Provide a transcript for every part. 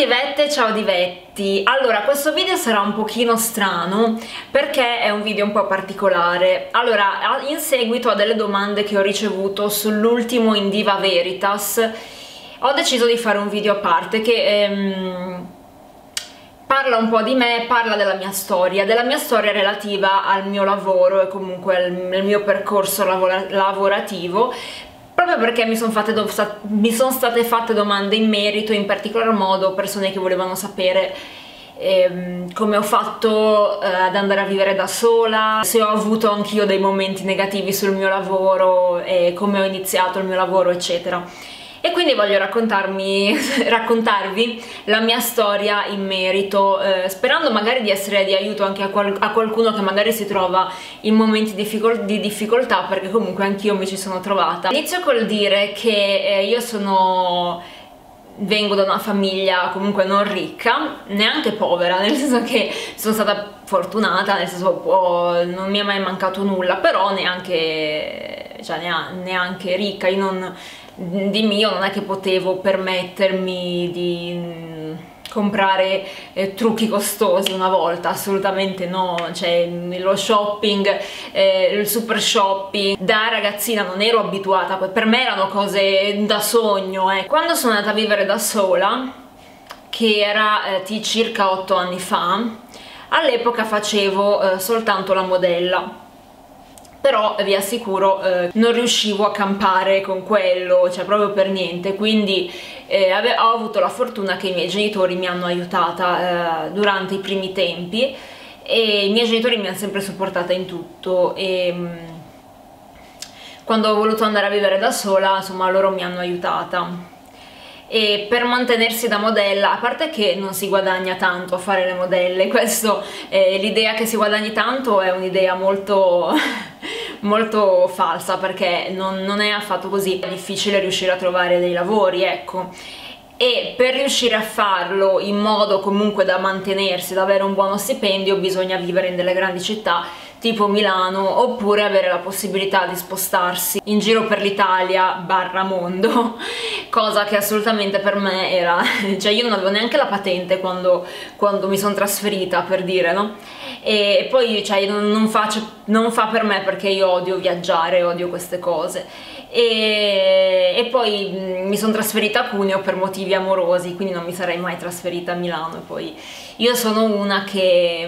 divette, ciao divetti! Allora, questo video sarà un pochino strano perché è un video un po' particolare. Allora, in seguito a delle domande che ho ricevuto sull'ultimo in Diva Veritas, ho deciso di fare un video a parte che parla un po' di me, parla della mia storia relativa al mio lavoro e comunque al mio percorso lavorativo, proprio perché mi sono state fatte domande in merito, in particolar modo persone che volevano sapere come ho fatto ad andare a vivere da sola, se ho avuto anch'io dei momenti negativi sul mio lavoro e come ho iniziato il mio lavoro, eccetera. E quindi voglio raccontarvi la mia storia in merito, sperando magari di essere di aiuto anche a qualcuno che magari si trova in momenti di difficoltà, perché comunque anch'io mi ci sono trovata. Inizio col dire che io vengo da una famiglia comunque non ricca, neanche povera, nel senso che sono stata fortunata, nel senso non mi è mai mancato nulla, però neanche ricca. Io di mio non è che potevo permettermi di comprare trucchi costosi una volta, assolutamente no. Cioè lo shopping, il super shopping, da ragazzina non ero abituata, per me erano cose da sogno. Quando sono andata a vivere da sola, che era circa 8 anni fa, all'epoca facevo soltanto la modella, però vi assicuro non riuscivo a campare con quello, cioè proprio per niente. Quindi ho avuto la fortuna che i miei genitori mi hanno aiutata durante i primi tempi, e i miei genitori mi hanno sempre supportata in tutto, e quando ho voluto andare a vivere da sola, insomma, loro mi hanno aiutata. E per mantenersi da modella, a parte che non si guadagna tanto a fare le modelle, l'idea che si guadagni tanto è un'idea molto molto falsa, perché non è affatto così. È difficile riuscire a trovare dei lavori, ecco, e per riuscire a farlo in modo comunque da mantenersi, da avere un buono stipendio, bisogna vivere in delle grandi città tipo Milano, oppure avere la possibilità di spostarsi in giro per l'Italia barra mondo, cosa che assolutamente per me era, cioè io non avevo neanche la patente quando mi sono trasferita, per dire, no? E poi cioè, non fa per me, perché io odio viaggiare, odio queste cose. E poi mi sono trasferita a Cuneo per motivi amorosi, quindi non mi sarei mai trasferita a Milano. E poi io sono una che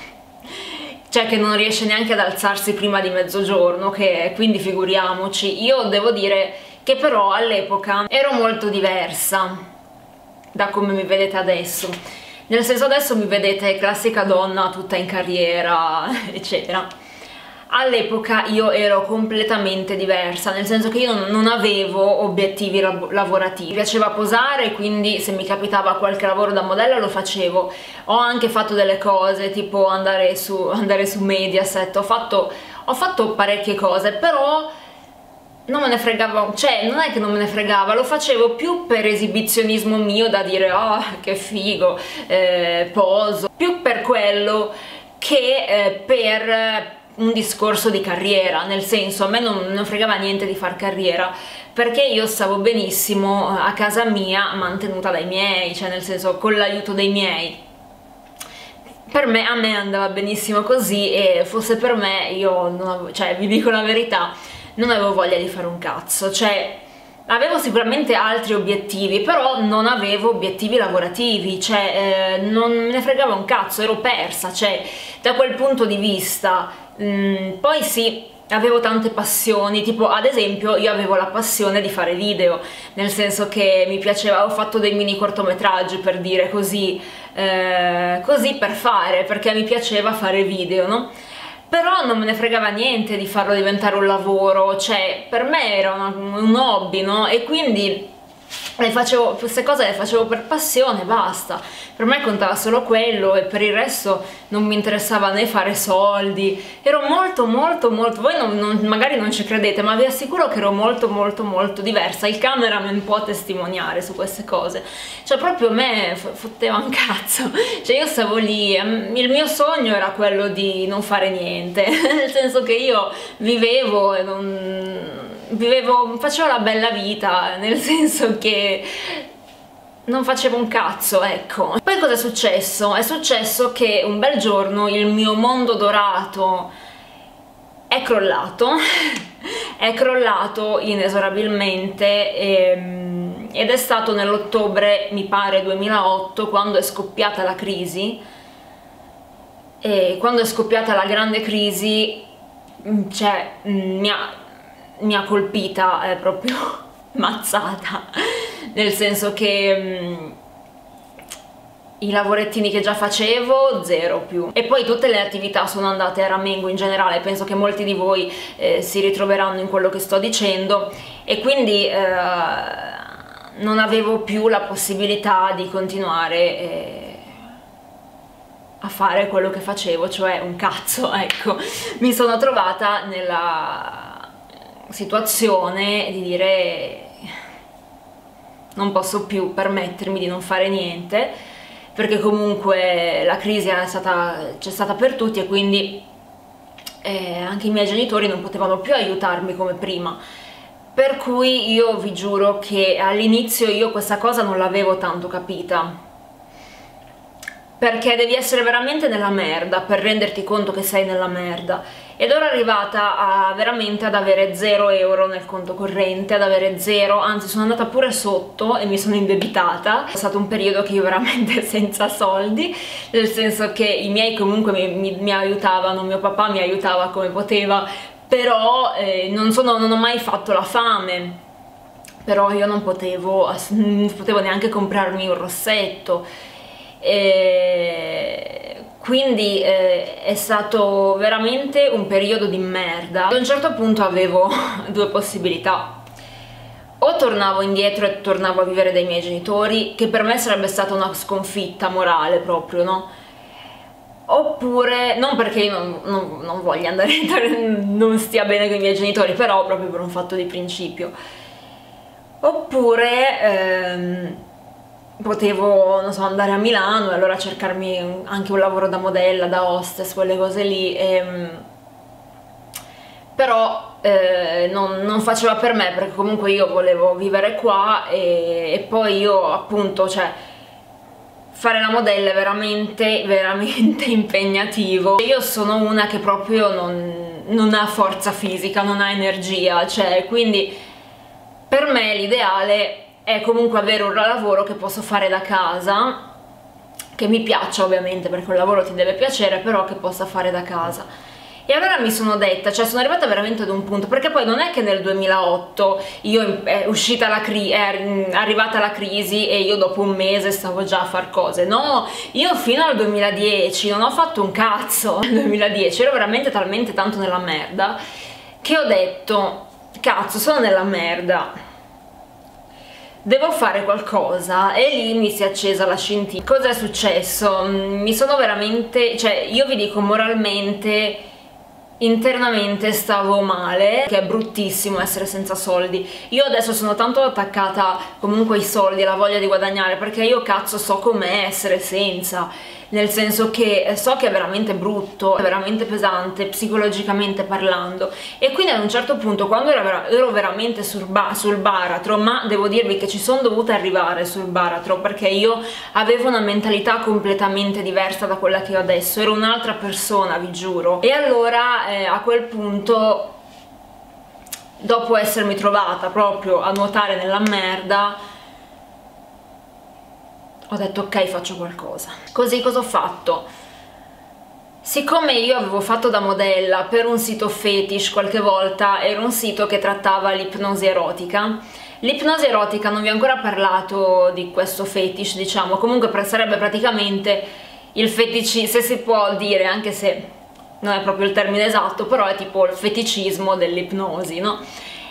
non riesce neanche ad alzarsi prima di mezzogiorno, quindi figuriamoci. Io devo dire che però all'epoca ero molto diversa da come mi vedete adesso, nel senso, adesso mi vedete classica donna tutta in carriera eccetera. All'epoca io ero completamente diversa, nel senso che io non avevo obiettivi lavorativi. Mi piaceva posare, quindi se mi capitava qualche lavoro da modella lo facevo. Ho anche fatto delle cose tipo andare su Mediaset, ho fatto parecchie cose, però non me ne fregava, cioè non è che non me ne fregava, lo facevo più per esibizionismo mio, da dire oh che figo, poso, più per quello che per un discorso di carriera. Nel senso, a me non fregava niente di far carriera, perché io stavo benissimo a casa mia, mantenuta dai miei, cioè nel senso con l'aiuto dei miei. A me andava benissimo così, e fosse per me, cioè vi dico la verità, non avevo voglia di fare un cazzo. Cioè avevo sicuramente altri obiettivi, però non avevo obiettivi lavorativi, cioè non me ne fregava un cazzo, ero persa, cioè da quel punto di vista. Poi sì, avevo tante passioni, tipo ad esempio io avevo la passione di fare video, nel senso che mi piaceva, ho fatto dei mini cortometraggi, per dire, così per fare, perché mi piaceva fare video, no? Però non me ne fregava niente di farlo diventare un lavoro, cioè per me era un hobby, no? E quindi queste cose le facevo per passione, basta. Per me contava solo quello, e per il resto non mi interessava né fare soldi. Ero molto voi magari non ci credete, ma vi assicuro che ero molto diversa. Il cameraman può testimoniare su queste cose, cioè proprio a me fotteva un cazzo. Cioè io stavo lì, il mio sogno era quello di non fare niente nel senso che io vivevo e facevo la bella vita, nel senso che non facevo un cazzo, ecco. Poi cosa è successo? È successo che un bel giorno il mio mondo dorato è crollato, è crollato inesorabilmente ed è stato nell'ottobre, mi pare, 2008, quando è scoppiata la crisi, e quando è scoppiata la grande crisi, cioè, mi ha colpita proprio mazzata, nel senso che i lavorettini che già facevo, zero più, e poi tutte le attività sono andate a ramengo in generale. Penso che molti di voi si ritroveranno in quello che sto dicendo, e quindi non avevo più la possibilità di continuare a fare quello che facevo, cioè un cazzo, ecco. Mi sono trovata nella situazione di dire non posso più permettermi di non fare niente, perché comunque la crisi c'è stata per tutti, e quindi anche i miei genitori non potevano più aiutarmi come prima. Per cui io vi giuro che all'inizio io questa cosa non l'avevo tanto capita, perché devi essere veramente nella merda per renderti conto che sei nella merda, ed ero arrivata veramente ad avere 0 euro nel conto corrente, ad avere 0, anzi sono andata pure sotto e mi sono indebitata. È stato un periodo che io veramente senza soldi, nel senso che i miei comunque mi aiutavano, mio papà mi aiutava come poteva, però non ho mai fatto la fame, però io non potevo neanche comprarmi un rossetto. Quindi è stato veramente un periodo di merda. Ad un certo punto avevo due possibilità: o tornavo indietro e tornavo a vivere dai miei genitori, che per me sarebbe stata una sconfitta morale proprio, no? Oppure, non perché io non voglia andare non stia bene con i miei genitori, però proprio per un fatto di principio. Oppure potevo, non so, andare a Milano e allora cercarmi anche un lavoro da modella, da hostess, quelle cose lì, però non faceva per me, perché comunque io volevo vivere qua, e poi io appunto, cioè, fare la modella è veramente, veramente impegnativo. Io sono una che proprio non ha forza fisica, non ha energia, cioè, quindi per me l'ideale è comunque avere un lavoro che posso fare da casa, che mi piaccia ovviamente, perché un lavoro ti deve piacere, però che possa fare da casa. E allora mi sono detta, cioè sono arrivata veramente ad un punto, perché poi non è che nel 2008 è arrivata la crisi e io dopo un mese stavo già a far cose, no, io fino al 2010 non ho fatto un cazzo. Nel 2010 ero veramente talmente tanto nella merda che ho detto, cazzo, sono nella merda, devo fare qualcosa, e lì mi si è accesa la scintilla. Cosa è successo? Mi sono veramente, cioè io vi dico, moralmente, internamente stavo male, che è bruttissimo essere senza soldi. Io adesso sono tanto attaccata comunque ai soldi, alla voglia di guadagnare, perché io cazzo so com'è essere senza, nel senso che so che è veramente brutto, è veramente pesante psicologicamente parlando, e quindi ad un certo punto, quando ero veramente sul baratro, ma devo dirvi che ci sono dovuta arrivare sul baratro, perché io avevo una mentalità completamente diversa da quella che ho adesso, ero un'altra persona, vi giuro. E allora a quel punto, dopo essermi trovata proprio a nuotare nella merda, ho detto ok, faccio qualcosa. Così cosa ho fatto? Siccome io avevo fatto da modella per un sito fetish qualche volta, era un sito che trattava l'ipnosi erotica. L'ipnosi erotica, non vi ho ancora parlato di questo fetish, diciamo, comunque sarebbe praticamente il fetici, se si può dire, anche se non è proprio il termine esatto, però è tipo il feticismo dell'ipnosi, no?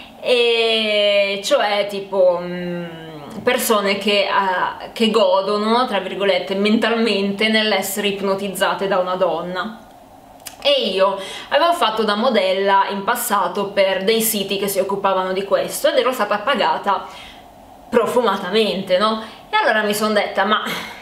E cioè tipo persone che godono, tra virgolette, mentalmente nell'essere ipnotizzate da una donna. E io avevo fatto da modella in passato per dei siti che si occupavano di questo, ed ero stata pagata profumatamente, no? E allora mi sono detta, ma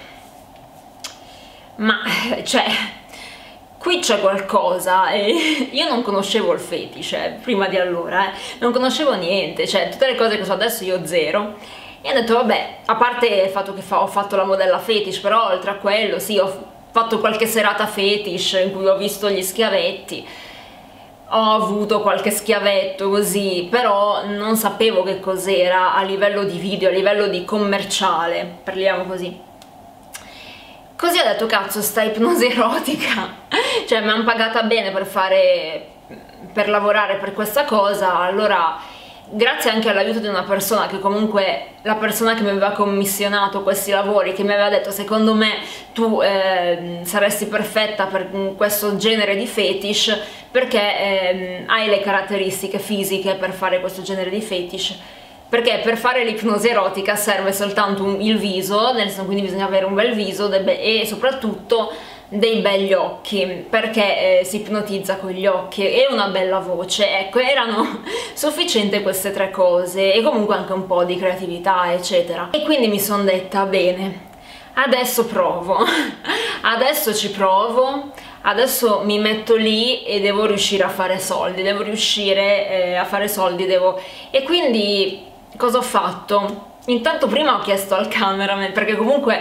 cioè, qui c'è qualcosa, e io non conoscevo il fetish, prima di allora, non conoscevo niente, cioè tutte le cose che so adesso io zero. e ho detto vabbè, a parte il fatto che ho fatto la modella fetish, però oltre a quello sì, ho fatto qualche serata fetish in cui ho visto gli schiavetti, ho avuto qualche schiavetto così, però non sapevo che cos'era a livello di video, a livello di commerciale, parliamo così. Così ho detto cazzo, sta ipnosi erotica, cioè mi hanno pagata bene per lavorare per questa cosa, allora grazie anche all'aiuto di una persona che comunque, la persona che mi aveva commissionato questi lavori, che mi aveva detto secondo me tu saresti perfetta per questo genere di fetish perché hai le caratteristiche fisiche per fare questo genere di fetish, perché per fare l'ipnosi erotica serve soltanto il viso, nel senso, quindi bisogna avere un bel viso e soprattutto dei begli occhi, perché si ipnotizza con gli occhi, e una bella voce. Ecco, erano sufficienti queste tre cose, e comunque anche un po' di creatività eccetera, e quindi mi sono detta bene, adesso provo adesso ci provo, adesso mi metto lì e devo riuscire a fare soldi, devo riuscire a fare soldi, e quindi cosa ho fatto? Intanto prima ho chiesto al cameraman, perché comunque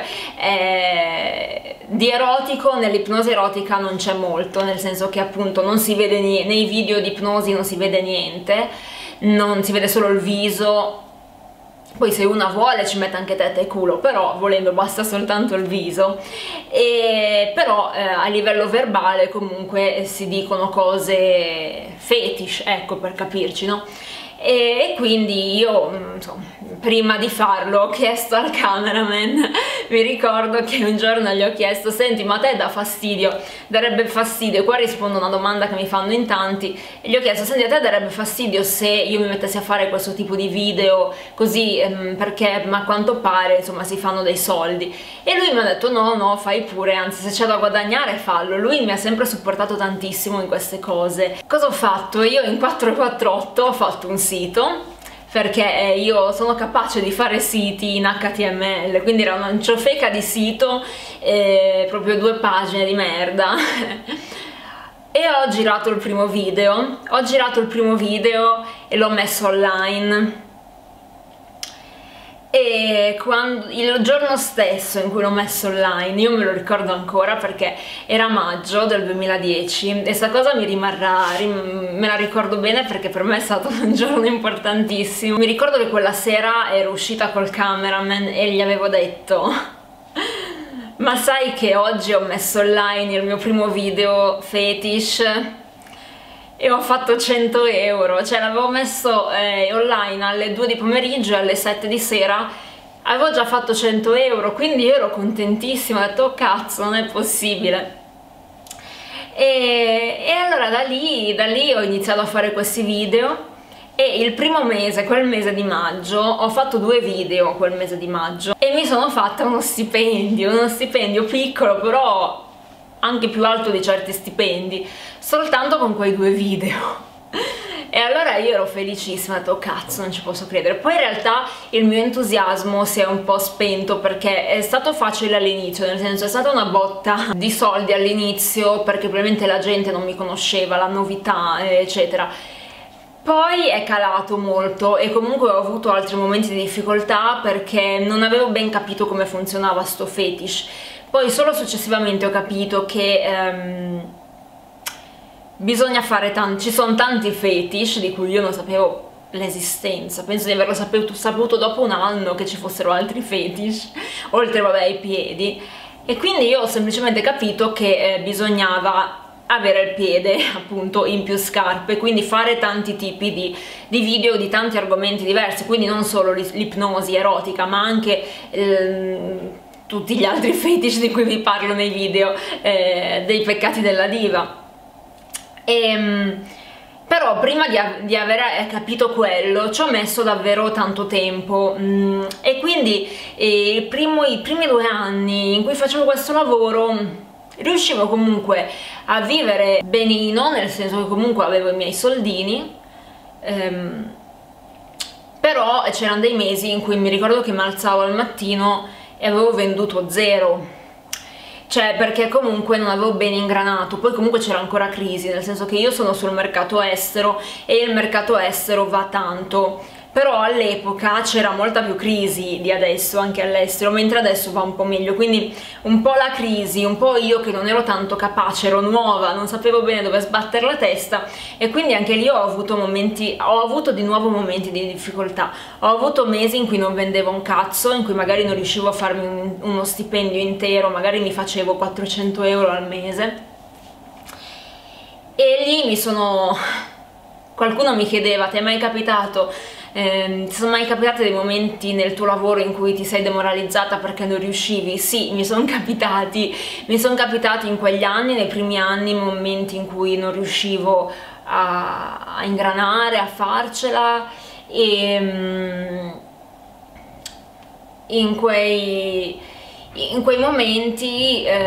di erotico nell'ipnosi erotica non c'è molto, nel senso che appunto non si vede nei video di ipnosi non si vede niente, non si vede solo il viso, poi se una vuole ci mette anche testa e culo, però volendo basta soltanto il viso, però a livello verbale comunque si dicono cose fetish, ecco, per capirci, no? E quindi io, insomma, prima di farlo ho chiesto al cameraman, mi ricordo che un giorno gli ho chiesto senti, ma a te dà fastidio, darebbe fastidio, qua rispondo a una domanda che mi fanno in tanti, e gli ho chiesto senti, a te darebbe fastidio se io mi mettessi a fare questo tipo di video così, perché a quanto pare insomma si fanno dei soldi, e lui mi ha detto no, fai pure, anzi se c'è da guadagnare fallo. Lui mi ha sempre supportato tantissimo in queste cose. Cosa ho fatto? Io in 448 ho fatto un sito, perché io sono capace di fare siti in HTML, quindi era una ciofeca di sito, proprio 2 pagine di merda e ho girato il primo video, e l'ho messo online, e il giorno stesso in cui l'ho messo online, io me lo ricordo ancora perché era maggio del 2010 e sta cosa mi rimarrà, me la ricordo bene perché per me è stato un giorno importantissimo. Mi ricordo che quella sera ero uscita col cameraman e gli avevo detto ma sai che oggi ho messo online il mio primo video fetish e ho fatto 100 euro, cioè l'avevo messo online alle 2 di pomeriggio e alle 7 di sera avevo già fatto 100 euro, quindi io ero contentissima, ho detto oh cazzo, non è possibile. E allora da lì ho iniziato a fare questi video, e il primo mese, quel mese di maggio, ho fatto 2 video quel mese di maggio e mi sono fatta uno stipendio piccolo, però anche più alto di certi stipendi, soltanto con quei 2 video. E allora io ero felicissima, ho detto cazzo, non ci posso credere. Poi in realtà il mio entusiasmo si è un po' spento perché è stato facile all'inizio, nel senso è stata una botta di soldi all'inizio perché probabilmente la gente non mi conosceva, la novità eccetera. Poi è calato molto e comunque ho avuto altri momenti di difficoltà perché non avevo ben capito come funzionava sto fetish. Poi solo successivamente ho capito che bisogna fare ci sono tanti fetish di cui io non sapevo l'esistenza, penso di averlo saputo dopo un anno che ci fossero altri fetish, oltre vabbè ai piedi, e quindi io ho semplicemente capito che bisognava avere il piede appunto in più scarpe, quindi fare tanti tipi di video di tanti argomenti diversi, quindi non solo l'ipnosi erotica ma anche tutti gli altri fetish di cui vi parlo nei video dei peccati della diva. Però prima di aver capito quello ci ho messo davvero tanto tempo, e quindi i primi 2 anni in cui facevo questo lavoro riuscivo comunque a vivere benino, nel senso che comunque avevo i miei soldini, però c'erano dei mesi in cui mi ricordo che mi alzavo al mattino e avevo venduto 0, cioè perché comunque non avevo ben ingranato. Poi comunque c'era ancora crisi, nel senso che io sono sul mercato estero e il mercato estero va tanto, però all'epoca c'era molta più crisi di adesso anche all'estero, mentre adesso va un po' meglio, quindi un po' la crisi, un po' io che non ero tanto capace, ero nuova, non sapevo bene dove sbattere la testa, e quindi anche lì ho avuto di nuovo momenti di difficoltà. Ho avuto mesi in cui non vendevo un cazzo, in cui magari non riuscivo a farmi uno stipendio intero, magari mi facevo 400 euro al mese, e lì qualcuno mi chiedeva: ti è mai capitato, ti sono mai capitati dei momenti nel tuo lavoro in cui ti sei demoralizzata perché non riuscivi? Sì, mi sono capitati in quegli anni, nei primi anni, momenti in cui non riuscivo a ingranare, a farcela, e in quei momenti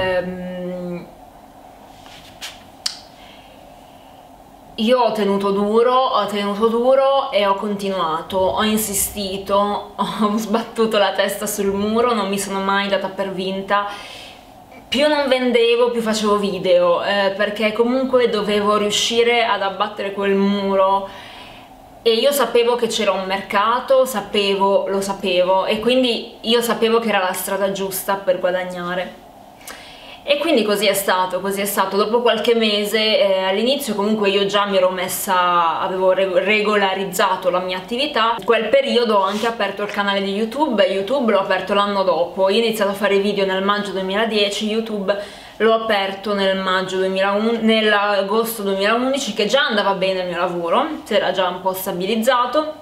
io ho tenuto duro e ho continuato, ho insistito, ho sbattuto la testa sul muro, non mi sono mai data per vinta. Più non vendevo, più facevo video, perché comunque dovevo riuscire ad abbattere quel muro, e io sapevo che c'era un mercato, lo sapevo, e quindi io sapevo che era la strada giusta per guadagnare. E quindi così è stato. Dopo qualche mese, all'inizio comunque io già mi ero avevo regolarizzato la mia attività. In quel periodo ho anche aperto il canale di YouTube l'ho aperto l'anno dopo. Io ho iniziato a fare video nel maggio 2010, YouTube l'ho aperto nell'agosto 2011, che già andava bene il mio lavoro, si era già un po' stabilizzato.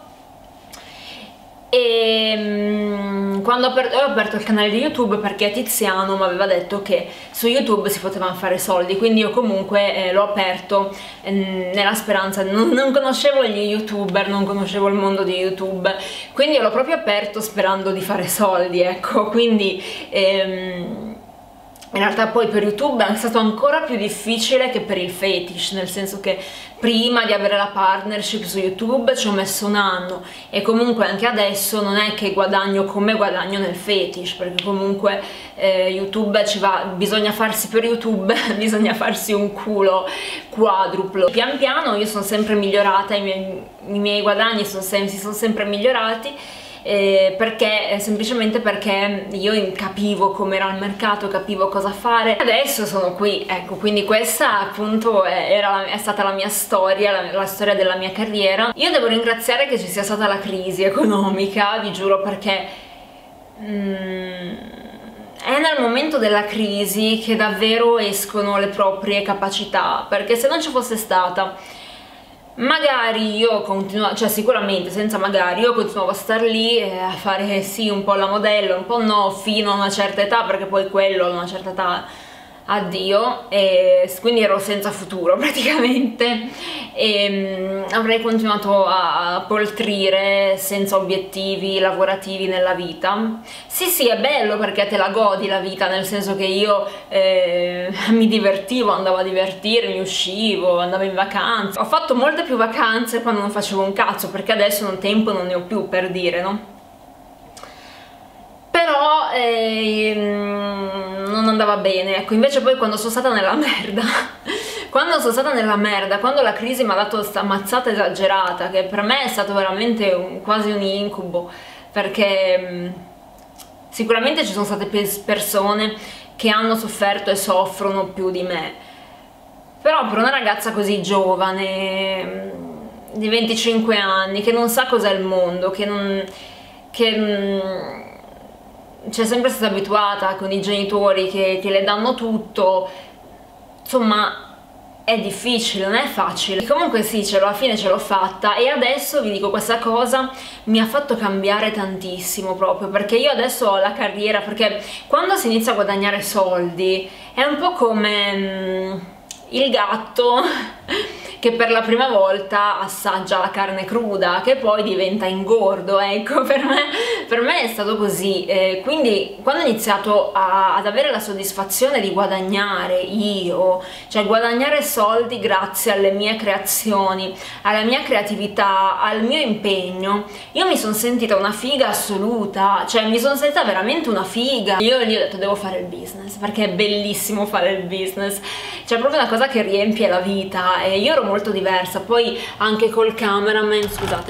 E quando ho aperto il canale di YouTube perché Tiziano mi aveva detto che su YouTube si potevano fare soldi, quindi io comunque l'ho aperto nella speranza. Non conoscevo gli youtuber, non conoscevo il mondo di YouTube, quindi l'ho proprio aperto sperando di fare soldi, ecco. Quindi in realtà poi per YouTube è stato ancora più difficile che per il fetish, nel senso che prima di avere la partnership su YouTube ci ho messo un anno, e comunque anche adesso non è che guadagno come guadagno nel fetish, perché comunque YouTube bisogna farsi per YouTube, bisogna farsi un culo quadruplo. Pian piano io sono sempre migliorata, i miei guadagni si sono sempre migliorati, semplicemente perché io capivo com'era il mercato, capivo cosa fare. Adesso sono qui, ecco, quindi questa appunto è stata la mia storia, la storia della mia carriera. Io devo ringraziare che ci sia stata la crisi economica, vi giuro, perché è nel momento della crisi che davvero escono le proprie capacità, perché se non ci fosse stata, magari io continuavo, cioè sicuramente senza magari, io continuavo a star lì a fare sì un po' la modella, un po' no, fino a una certa età, perché poi quello a una certa età addio, e quindi ero senza futuro praticamente, e avrei continuato a poltrire senza obiettivi lavorativi nella vita. Sì, è bello perché te la godi la vita, nel senso che io mi divertivo, andavo a divertirmi, uscivo, andavo in vacanza. Ho fatto molte più vacanze quando non facevo un cazzo, perché adesso tempo non ne ho più, per dire, no? Però non andava bene, ecco. Invece poi quando sono stata nella merda quando la crisi mi ha dato questa mazzata esagerata, che per me è stato veramente quasi un incubo, perché sicuramente ci sono state persone che hanno sofferto e soffrono più di me, però per una ragazza così giovane, di 25 anni, che non sa cos'è il mondo, c'è sempre stata abituata con i genitori che le danno tutto, insomma è difficile, non è facile. E comunque sì, alla fine ce l'ho fatta, e adesso vi dico, questa cosa mi ha fatto cambiare tantissimo, proprio perché io adesso ho la carriera, perché quando si inizia a guadagnare soldi è un po' come il gatto che per la prima volta assaggia la carne cruda, che poi diventa ingordo, ecco. Per me è stato così, quindi quando ho iniziato ad avere la soddisfazione di guadagnare cioè guadagnare soldi grazie alle mie creazioni, alla mia creatività, al mio impegno, io mi sono sentita una figa assoluta, cioè mi sono sentita veramente una figa. Io gli ho detto: devo fare il business, perché è bellissimo fare il business, cioè proprio una cosa che riempie la vita, e io ero molto diversa. Poi anche col cameraman, scusate ma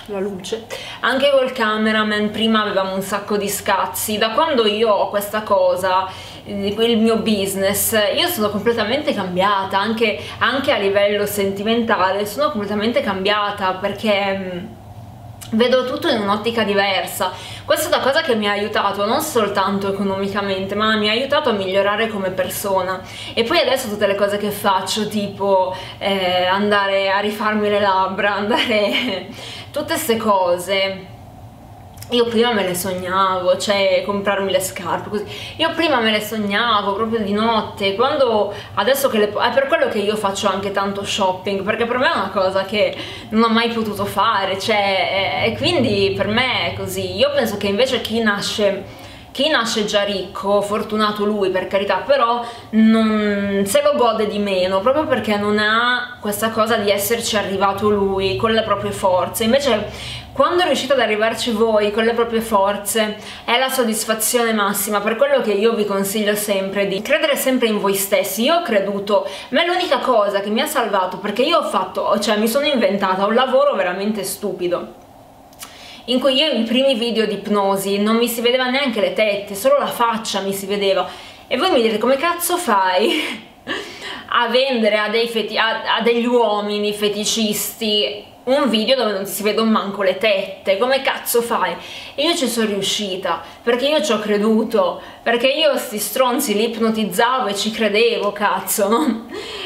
la luce, anche col cameraman. Prima avevamo un sacco di scazzi. Da quando io ho questa cosa, il mio business, io sono completamente cambiata, anche a livello sentimentale sono completamente cambiata, perché vedo tutto in un'ottica diversa. Questa è una cosa che mi ha aiutato non soltanto economicamente, ma mi ha aiutato a migliorare come persona. E poi adesso tutte le cose che faccio, tipo andare a rifarmi le labbra, andare tutte queste cose, io prima me le sognavo, cioè comprarmi le scarpe, così. Io prima me le sognavo proprio di notte, quando adesso che è per quello che io faccio anche tanto shopping, perché per me è una cosa che non ho mai potuto fare, cioè, e quindi per me è così. Io penso che invece chi nasce già ricco, fortunato lui, per carità, però se lo gode di meno, proprio perché non ha questa cosa di esserci arrivato lui con le proprie forze. Invece quando riuscite ad arrivarci voi con le proprie forze è la soddisfazione massima. Per quello che io vi consiglio sempre di credere sempre in voi stessi. Io ho creduto, ma è l'unica cosa che mi ha salvato, perché io mi sono inventata un lavoro veramente stupido, in cui io i primi video di ipnosi non mi si vedeva neanche le tette, solo la faccia mi si vedeva. E voi mi dite: come cazzo fai a vendere a degli uomini feticisti un video dove non si vedono manco le tette? Come cazzo fai? E io ci sono riuscita, perché io ci ho creduto, perché io sti stronzi li ipnotizzavo e ci credevo, cazzo, no?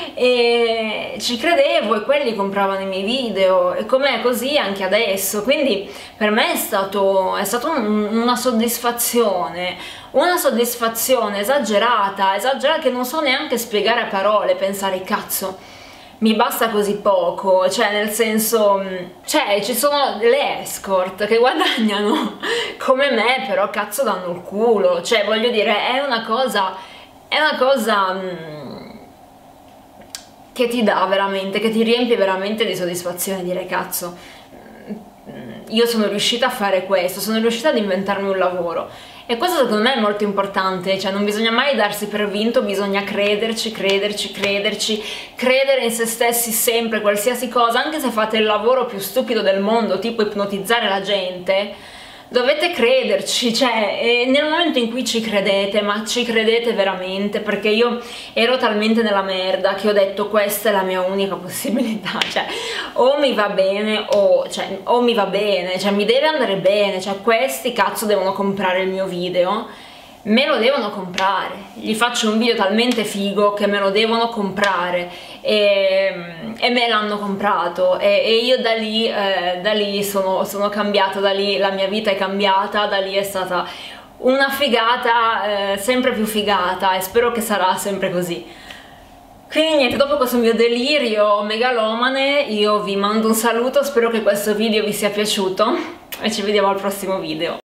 E ci credevo, e quelli compravano i miei video, e com'è così anche adesso. Quindi per me è stato una soddisfazione esagerata, che non so neanche spiegare a parole. Pensare: cazzo, mi basta così poco, cioè nel senso, cioè ci sono le escort che guadagnano come me, però cazzo danno il culo, cioè voglio dire, è una cosa che ti dà veramente, che ti riempie veramente di soddisfazione, dire: cazzo, io sono riuscita a fare questo, sono riuscita ad inventarmi un lavoro. E questo secondo me è molto importante, cioè non bisogna mai darsi per vinto, bisogna credere in se stessi sempre, qualsiasi cosa, anche se fate il lavoro più stupido del mondo, tipo ipnotizzare la gente, dovete crederci, cioè nel momento in cui ci credete, ma ci credete veramente, perché io ero talmente nella merda che ho detto: questa è la mia unica possibilità, cioè o mi va bene o mi va bene, cioè mi deve andare bene, cioè questi cazzo devono comprare il mio video, me lo devono comprare, gli faccio un video talmente figo che me lo devono comprare, e me l'hanno comprato, e io da lì sono cambiata, da lì la mia vita è cambiata, da lì è stata una figata, sempre più figata, e spero che sarà sempre così. Quindi niente, dopo questo mio delirio megalomane io vi mando un saluto, spero che questo video vi sia piaciuto e ci vediamo al prossimo video.